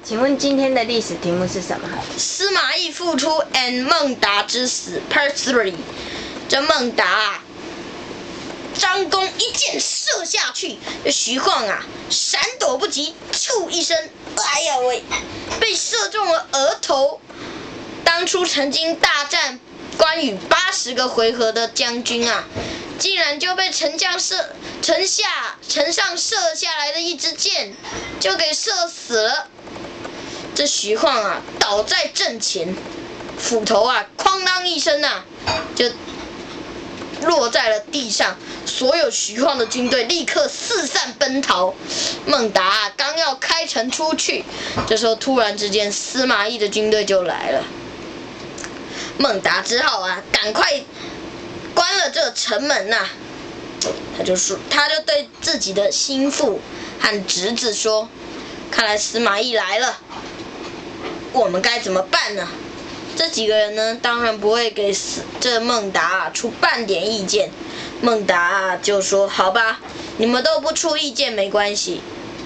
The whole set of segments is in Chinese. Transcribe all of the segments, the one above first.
请问今天的历史题目是什么？ 司马懿复出 and 孟达之死 Part 3。这孟达啊，张弓一箭射下去，这徐晃啊闪躲不及，咻一声，哎呀喂，被射中了额头。当初曾经大战关羽80个回合的将军啊，竟然就被丞相丞相射下来的一支箭就给射死了。这徐晃啊倒在阵前，斧头啊哐当一声啊就落在了地上，所有徐晃的军队立刻四散奔逃。孟达啊刚要开城出去，这时候突然之间司马懿的军队就来了。孟达只好啊赶快关了这城门呐、他就对自己的心腹和侄子说：“看来司马懿来了，我们该怎么办呢？”这几个人呢，当然不会给这孟达出半点意见。孟达就说：“好吧，你们都不出意见没关系。”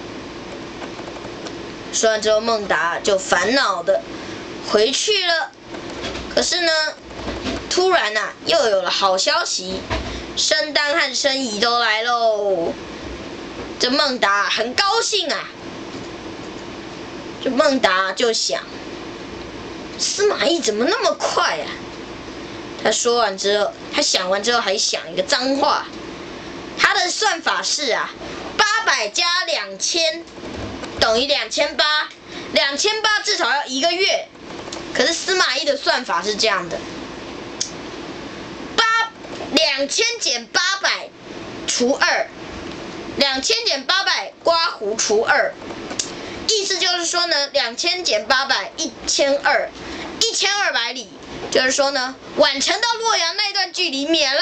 说完之后，孟达就烦恼的回去了。可是呢，突然又有了好消息，申丹和申仪都来喽。这孟达很高兴啊。这孟达就想，司马懿怎么那么快啊？他说完之后，他想完之后还想一个脏话。他的算法是800加2000等于2800，2800至少要1个月。可是司马懿的算法是这样的：2000减800除2，2000减800刮胡除2。意思就是说呢，2000减800，1200，1200里，就是说呢，宛城到洛阳那段距离免了。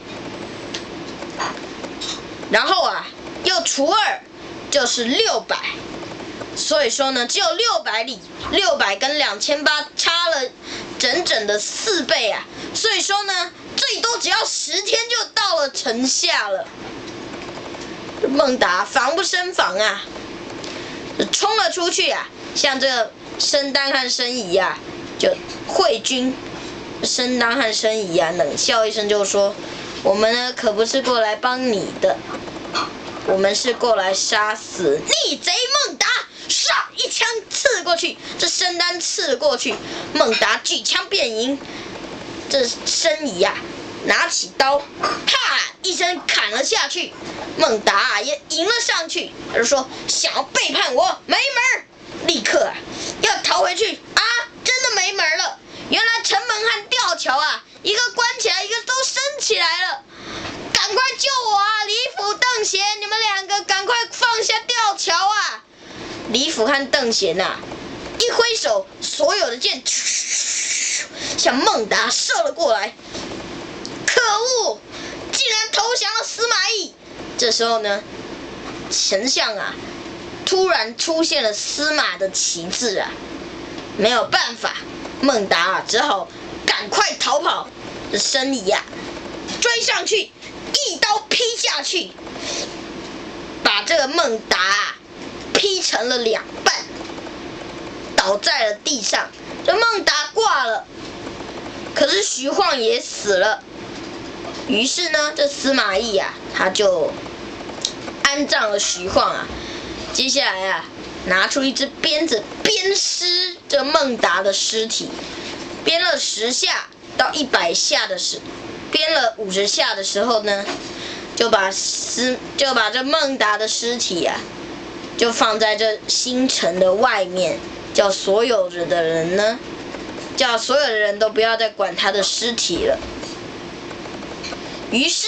然后又除2，就是600。所以说呢，只有600里，600跟2800差了整整的4倍啊！所以说呢，最多只要10天就到了城下了。孟达防不胜防啊，冲了出去啊，向这个申丹和申仪就会军。申丹和申仪冷笑一声就说：“我们呢可不是过来帮你的，我们是过来杀死逆贼孟达。”唰一枪刺过去，这申丹刺过去，孟达举枪便迎。这申仪拿起刀，啪一声砍了下去。孟达也迎了上去，他就说：“想要背叛我，没门！”立刻要逃回去真的没门了。原来城门和吊桥一个关起来，一个都升起来了。赶快救我李府、邓贤，你们2个赶快放下吊桥李府和邓贤一挥手，所有的箭向孟达射了过来。可恶，竟然投降了司马懿！这时候呢，丞相突然出现了司马的旗帜没有办法，孟达只好赶快逃跑。这申仪追上去，一刀劈下去，把这个孟达劈成了2半，倒在了地上。这孟达挂了，可是徐晃也死了。于是呢，这司马懿他就安葬了徐晃接下来拿出一支鞭子鞭尸这孟达的尸体，鞭了10下到100下的鞭了50下的时候呢，就把这孟达的尸体就放在这新城的外面，叫所有的人都不要再管他的尸体了。于是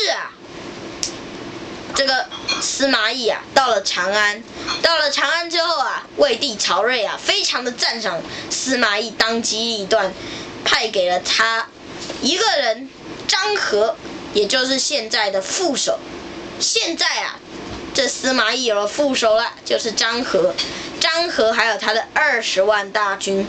这个司马懿到了长安，之后魏帝曹睿非常的赞赏司马懿，当机立断，派给了他一个人张合，也就是现在的副手。现在这司马懿有了副手了，就是张合。张合还有他的20万大军。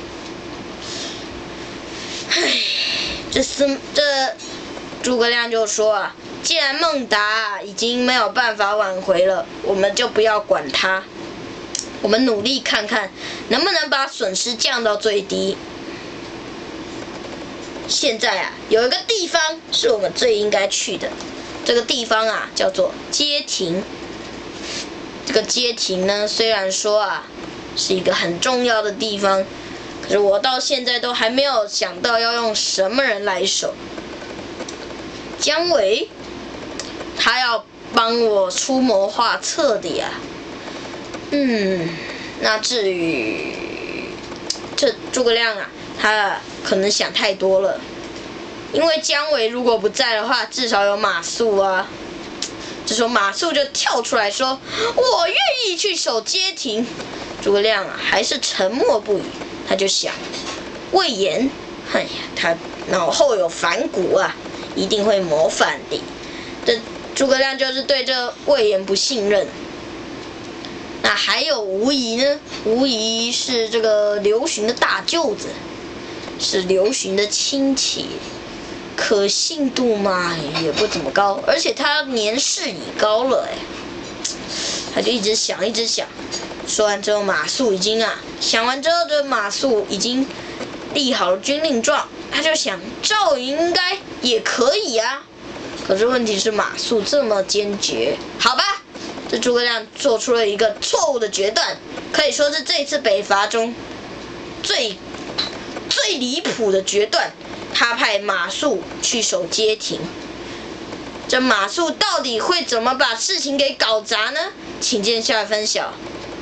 这诸葛亮就说既然孟达已经没有办法挽回了，我们就不要管他，我们努力看看能不能把损失降到最低？现在啊，有一个地方是我们最应该去的，这个地方啊叫做街亭。这个街亭呢，虽然说啊是一个很重要的地方，可是我到现在都还没有想到要用什么人来守。姜维，他要帮我出谋划策的呀。那至于这诸葛亮啊，他可能想太多了。因为姜维如果不在的话，至少有马谡啊。这时候马谡就跳出来说：“我愿意去守街亭。”诸葛亮啊，还是沉默不语。他就想，魏延，哎呀，他脑后有反骨啊，一定会谋反的。这诸葛亮就是对这魏延不信任。那还有吴仪呢？吴仪是这个刘询的大舅子，是刘询的亲戚，可信度嘛也不怎么高，而且他年事已高了他就一直想。说完之后，马谡已经想完之后，这马谡已经立好了军令状，他就想赵云应该也可以啊。可是问题是马谡这么坚决，好吧，这诸葛亮做出了一个错误的决断，可以说是这一次北伐中最离谱的决断。他派马谡去守街亭，这马谡到底会怎么把事情给搞砸呢？请见下分晓。